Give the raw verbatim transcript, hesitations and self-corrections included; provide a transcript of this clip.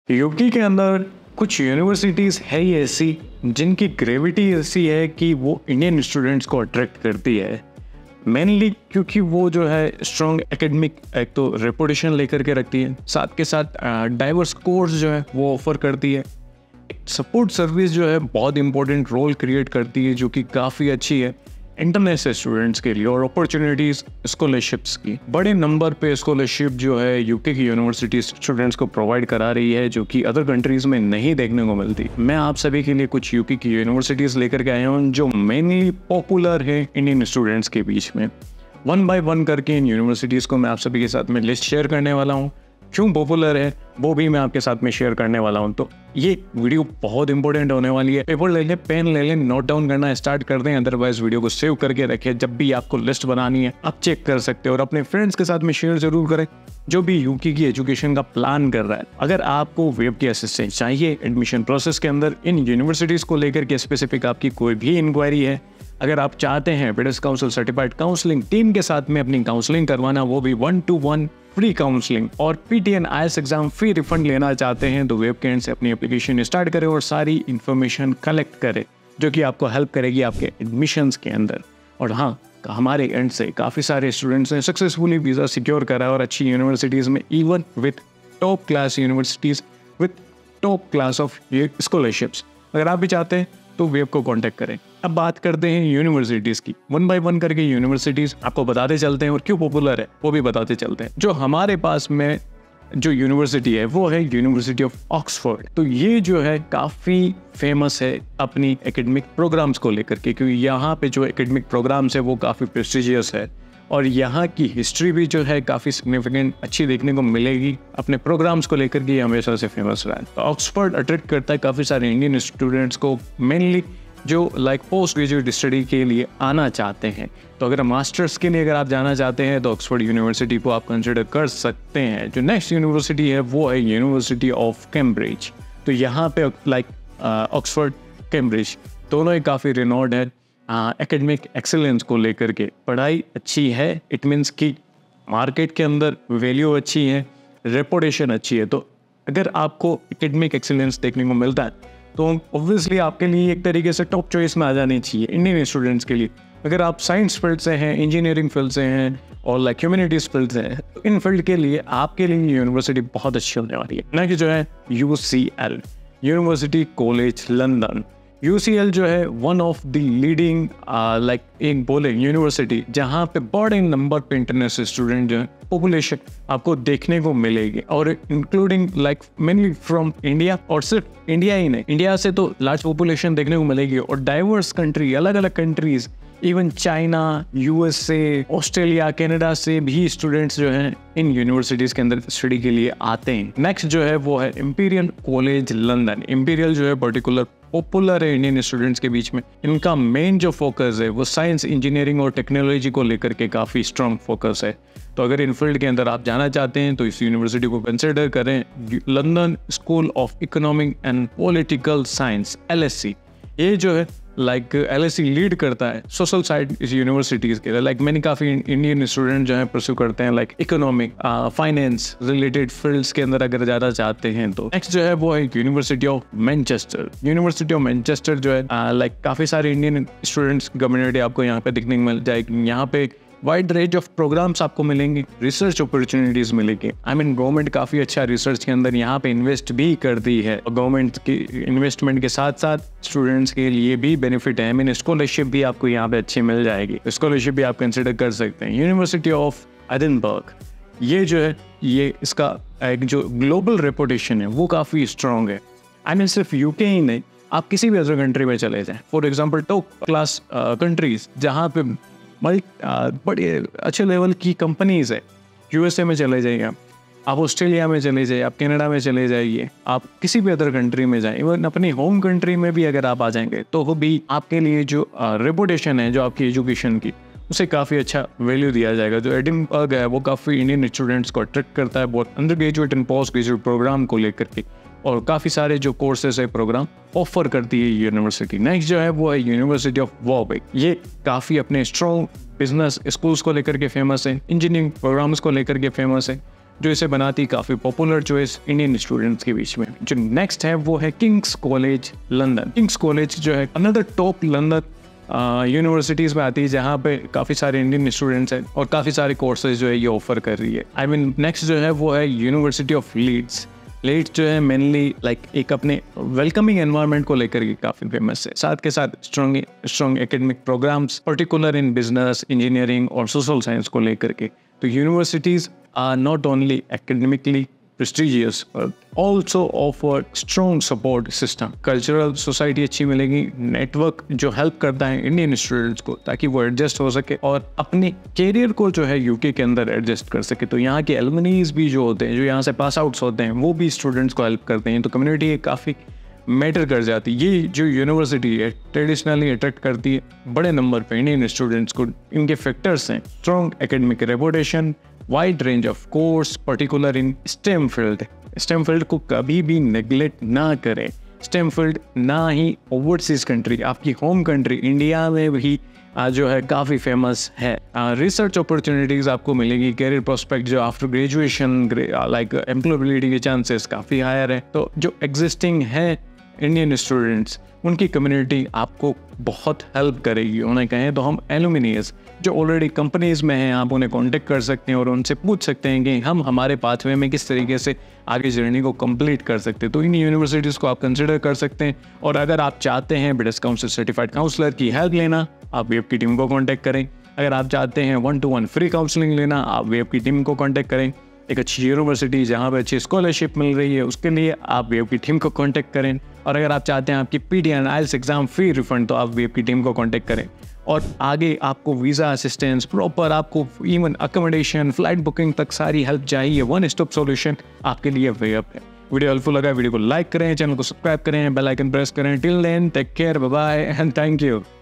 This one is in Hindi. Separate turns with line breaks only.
यूके के अंदर कुछ यूनिवर्सिटीज़ है ही ऐसी जिनकी ग्रेविटी ऐसी है कि वो इंडियन स्टूडेंट्स को अट्रैक्ट करती है, मेनली क्योंकि वो जो है स्ट्रॉन्ग एकेडमिक एक तो रेपुटेशन लेकर के रखती है, साथ के साथ डाइवर्स कोर्स जो है वो ऑफर करती है। सपोर्ट सर्विस जो है बहुत इंपॉर्टेंट रोल क्रिएट करती है जो कि काफ़ी अच्छी है इंटरनेशनल स्टूडेंट्स के लिए, और अपॉर्चुनिटीज़ स्कॉलरशिप्स की बड़े नंबर पे स्कॉलरशिप जो है यूके की यूनिवर्सिटी स्टूडेंट्स को प्रोवाइड करा रही है जो कि अदर कंट्रीज़ में नहीं देखने को मिलती। मैं आप सभी के लिए कुछ यूके की यूनिवर्सिटीज़ लेकर के आया हूँ जो मेनली पॉपुलर है इंडियन स्टूडेंट्स के बीच में। वन बाय वन करके इन यूनिवर्सिटीज़ को मैं आप सभी के साथ में लिस्ट शेयर करने वाला हूँ, क्यों पॉपुलर है वो भी मैं आपके साथ में शेयर करने वाला हूं। तो ये वीडियो बहुत इंपॉर्टेंट होने वाली है। पेपर ले लें, पेन ले लें, नोट डाउन करना स्टार्ट कर दें, अदरवाइज वीडियो को सेव करके रखें। जब भी आपको लिस्ट बनानी है आप चेक कर सकते हो और अपने फ्रेंड्स के साथ में शेयर जरूर करें जो भी यूके की एजुकेशन का प्लान कर रहा है। अगर आपको वेब की असिस्टेंस चाहिए एडमिशन प्रोसेस के अंदर, इन यूनिवर्सिटीज़ को लेकर के स्पेसिफिक आपकी कोई भी इंक्वायरी है, अगर आप चाहते हैं British Council certified counselling team के साथ में अपनी काउंसलिंग करवाना, वो भी one to one free counselling, और PTE IELTS exam free refund लेना चाहते हैं तो वेब के एंड से अपनी एप्लीकेशन स्टार्ट करें और सारी इन्फॉर्मेशन कलेक्ट करें जो कि आपको हेल्प करेगी आपके एडमिशन्स के अंदर। और हाँ, हमारे एंड से काफ़ी सारे स्टूडेंट्स ने सक्सेसफुली वीज़ा सिक्योर करा और अच्छी यूनिवर्सिटीज़ में, even with top class universities with top class of scholarships. अगर आप भी चाहते हैं तो वेब को कांटेक्ट करें। अब बात करते हैं यूनिवर्सिटीज़ की, वन बाय वन करके यूनिवर्सिटीज़ आपको बताते चलते हैं और क्यों पॉपुलर है वो भी बताते चलते हैं। जो हमारे पास में जो यूनिवर्सिटी है वो है यूनिवर्सिटी ऑफ ऑक्सफोर्ड। तो ये जो है काफ़ी फेमस है अपनी एकेडमिक प्रोग्राम्स को लेकर के, क्योंकि यहाँ पे जो एकेडमिक प्रोग्राम्स है वो काफ़ी प्रेस्टिजियस है और यहाँ की हिस्ट्री भी जो है काफ़ी सिग्निफिकेंट अच्छी देखने को मिलेगी। अपने प्रोग्राम्स को लेकर के हमेशा से फेमस रहा है। तो ऑक्सफोर्ड अट्रैक्ट करता है काफ़ी सारे इंडियन स्टूडेंट्स को, मेनली जो लाइक पोस्ट ग्रेजुएट स्टडी के लिए आना चाहते हैं। तो अगर मास्टर्स के लिए अगर आप जाना चाहते हैं तो ऑक्सफोर्ड यूनिवर्सिटी को आप कंसिडर कर सकते हैं। जो नेक्स्ट यूनिवर्सिटी है वो है यूनिवर्सिटी ऑफ कैम्ब्रिज। तो यहाँ पे लाइक ऑक्सफोर्ड कैम्ब्रिज दोनों ही काफ़ी रिनोड है एकेडमिक एक्सेलेंस को लेकर के। पढ़ाई अच्छी है, इट मीन्स कि मार्केट के अंदर वैल्यू अच्छी है, रेपुटेशन अच्छी है। तो अगर आपको एकेडमिक एक्सेलेंस देखने को मिलता है तो ऑब्वियसली आपके लिए एक तरीके से टॉप चॉइस में आ जानी चाहिए इंडियन स्टूडेंट्स के लिए। अगर आप साइंस फील्ड से हैं, इंजीनियरिंग फील्ड से हैं और लाइक ह्यूमैनिटीज़ फील्ड से हैं, तो इन फील्ड के लिए आपके लिए यूनिवर्सिटी बहुत अच्छी होने वाली है। ना कि जो है U C L university college London. U C L जो है one of the leading like एक बोले यूनिवर्सिटी जहाँ पे बड़े नंबर पे इंटरनेशनल स्टूडेंट जो है पॉपुलेशन आपको देखने को मिलेगी, और including like mainly from India. और सिर्फ इंडिया ही नहीं, इंडिया से तो लार्ज पॉपुलेशन देखने को मिलेगी और डाइवर्स कंट्री, अलग अलग countries, even China, USA, Australia, Canada से भी स्टूडेंट्स जो हैं इन यूनिवर्सिटीज़ के अंदर स्टडी के लिए आते हैं। नेक्स्ट जो है वो है इंपीरियल कॉलेज लंदन। इंपीरियल जो है पर्टिकुलर पॉपुलर है इंडियन स्टूडेंट्स के बीच में। इनका मेन जो फोकस है वो साइंस, इंजीनियरिंग और टेक्नोलॉजी को लेकर के काफ़ी स्ट्रॉन्ग फोकस है। तो अगर इन फील्ड के अंदर आप जाना चाहते हैं तो इस यूनिवर्सिटी को कंसिडर करें। London School of Economic and Political Science L S C, ये जो है like L S C lead करता है सोशल साइड इस यूनिवर्सिटीज़ के लिए। लाइक मैंने काफ़ी इंडियन स्टूडेंट जो है परस्यू करते हैं like economic, finance related fields के अंदर अगर जाना चाहते हैं तो। नेक्स्ट जो है वो है University of Manchester. University of Manchester जो है लाइक uh, काफ़ी सारे इंडियन स्टूडेंट्स कम्युनिटी आपको यहाँ पे दिखने को मिल जाएगी। यहाँ पे वाइड रेंज ऑफ प्रोग्राम्स आपको मिलेंगे, रिसर्च अपॉर्चुनिटीज़ मिलेंगी। आई मीन गवर्नमेंट काफ़ी अच्छा रिसर्च के अंदर यहाँ पे इन्वेस्ट भी करती है और गवर्नमेंट की इन्वेस्टमेंट के साथ साथ स्टूडेंट्स के लिए भी बेनिफिट है। आई मीन स्कॉलरशिप भी आपको यहाँ पे अच्छी मिल जाएगी, स्कॉलरशिप भी आप कंसिडर कर सकते हैं। यूनिवर्सिटी ऑफ एडिनबर्ग, ये जो है ये इसका एक जो ग्लोबल रेपुटेशन है वो काफ़ी स्ट्रॉन्ग है। आई मीन सिर्फ यूके ही नहीं, आप किसी भी अदर कंट्री में चले जाएँ, for example top class countries जहाँ पे मल्टी बड़े अच्छे लेवल की कंपनीज़ है, यूएसए में चले जाइए आप, आप ऑस्ट्रेलिया में चले जाइए, आप कनाडा में चले जाइए, आप किसी भी अदर कंट्री में जाएं, इवन अपनी होम कंट्री में भी अगर आप आ जाएंगे तो वो भी आपके लिए जो रेपुटेशन है जो आपकी एजुकेशन की, उसे काफ़ी अच्छा वैल्यू दिया जाएगा। जो एडिनबर्ग है वो काफ़ी इंडियन स्टूडेंट्स को अट्रैक्ट करता है, बहुत undergraduate and post graduate programme को लेकर के, और काफ़ी सारे जो कोर्सेज है प्रोग्राम ऑफर करती है यूनिवर्सिटी। नेक्स्ट जो है वो है यूनिवर्सिटी ऑफ वॉर्विक। ये काफ़ी अपने स्ट्रॉन्ग बिजनेस स्कूल्स को लेकर के फेमस है, इंजीनियरिंग प्रोग्राम्स को लेकर के फेमस है। जो इसे बनाती काफ़ी पॉपुलर चॉइस इंडियन स्टूडेंट्स के बीच में। जो नेक्स्ट है वो है King's College London. King's College जो है अनदर टॉप लंदन यूनिवर्सिटीज़ में आती है, जहाँ पे काफ़ी सारे इंडियन स्टूडेंट्स हैं और काफ़ी सारे कोर्सेज जो है ये ऑफर कर रही है। आई मीन नेक्स्ट जो है वो है यूनिवर्सिटी ऑफ लीड्स। लीड्स जो है मेनली लाइक एक अपने वेलकमिंग एनवायरनमेंट को लेकर के काफ़ी फेमस है, साथ के साथ strong strong academic programmes particular in business, engineering और सोशल साइंस को लेकर के। तो universities are not only academically prestigious but also offer strong support system। Cultural society अच्छी मिलेगी, नेटवर्क जो हेल्प करता है इंडियन स्टूडेंट्स को ताकि वो एडजस्ट हो सके और अपने कैरियर को जो है यूके के अंदर एडजस्ट कर सके। तो यहाँ के एलुमनीज भी जो होते हैं, जो यहाँ से पास आउट्स होते हैं, वो भी स्टूडेंट्स को हेल्प करते हैं। तो कम्युनिटी काफ़ी मैटर कर जाती है। ये जो यूनिवर्सिटी है ट्रेडिशनली अट्रैक्ट करती है बड़े नंबर पे इंडियन स्टूडेंट्स को। इनके फैक्टर्स हैं strong academic reputation, wide range of course particular in STEM field. STEM field को कभी भी नेग्लेक्ट ना करें। स्टेम फील्ड ना ही ओवरसीज कंट्री, आपकी होम कंट्री इंडिया में भी आज जो है काफ़ी फेमस है। रिसर्च अपॉर्चुनिटीज़ आपको मिलेगी, कैरियर प्रोस्पेक्ट जो आफ्टर ग्रेजुएशन लाइक एम्प्लॉयबिलिटी के चांसेस काफ़ी हायर है। तो जो एग्जिस्टिंग है इंडियन स्टूडेंट्स, उनकी कम्युनिटी आपको बहुत हेल्प करेगी। उन्हें कहें तो हम एलुमिनियस जो ऑलरेडी कंपनीज में हैं, आप उन्हें कांटेक्ट कर सकते हैं और उनसे पूछ सकते हैं कि हम हमारे पाथवे में किस तरीके से आगे जर्नी को कंप्लीट कर सकते हैं। तो इन यूनिवर्सिटीज़ को आप कंसिडर कर सकते हैं। और अगर आप चाहते हैं ब्रिटिश काउंसिल सर्टिफाइड काउंसलर की हेल्प लेना, आप वेब की टीम को कॉन्टैक्ट करें। अगर आप चाहते हैं one to one free counselling लेना, आप वेब की टीम को कॉन्टैक्ट करें। एक अच्छी यूनिवर्सिटी जहाँ पर अच्छी स्कॉलरशिप मिल रही है, उसके लिए आप वेब की टीम को कांटेक्ट करें। और अगर आप चाहते हैं आपकी PTE and IELTS exam free refund, तो आप वेब की टीम को कांटेक्ट करें। और आगे आपको वीज़ा असिस्टेंस, प्रॉपर आपको इवन अकोमोडेशन, फ्लाइट बुकिंग तक सारी हेल्प चाहिए, वन स्टॉप सॉल्यूशन आपके लिए वेब है। वीडियो हेल्पफुल लगा, वीडियो को लाइक करें, चैनल को सब्सक्राइब करें, बेल आइकन प्रेस करें। Till then take care, bye bye and thank you.